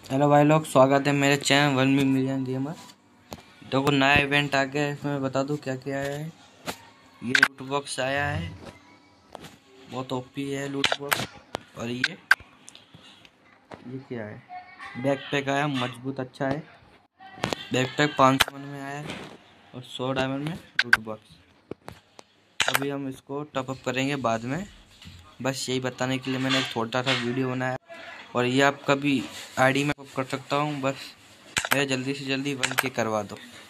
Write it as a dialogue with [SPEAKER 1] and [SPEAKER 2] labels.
[SPEAKER 1] Hello भाई लोग, स्वागत है मेरे चैनल 1 मिलियन गेमर। देखो, नया इवेंट आ गया है। इसमें बता दूं क्या क्या आया है। ये लूट बॉक्स आया है, बहुत ओपी है लूट बॉक्स। और ये क्या है, बैकपैक आया, मजबूत अच्छा है। बैकपैक 500 में आया है और 100 डायमंड में लूट बॉक्स। अभी हम इसको टॉपअप करेंगे बाद में। बस यही बताने के लिए मैंने एक छोटा सा वीडियो बनाया। और ये आपका भी आईडी में कर सकता हूँ, बस मेरा जल्दी से जल्दी 1K करवा दो।